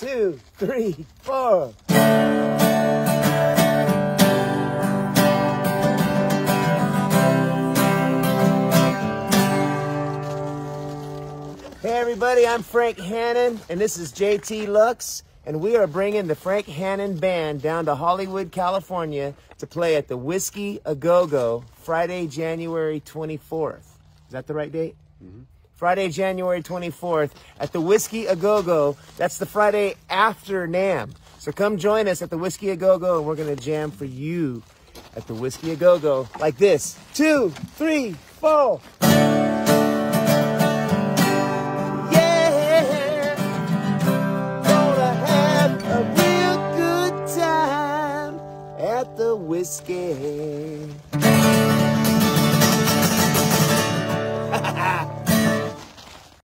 2, 3, 4. Hey everybody, I'm Frank Hannon, and this is JT Lux, and we are bringing the Frank Hannon Band down to Hollywood, California to play at the Whiskey A Go-Go Friday, January 24th. Is that the right date? Mm-hmm. Friday, January 24th at the Whiskey A Go-Go. That's the Friday after NAMM. So come join us at the Whiskey A Go-Go, and we're going to jam for you at the Whiskey A Go-Go like this. 2, 3, 4.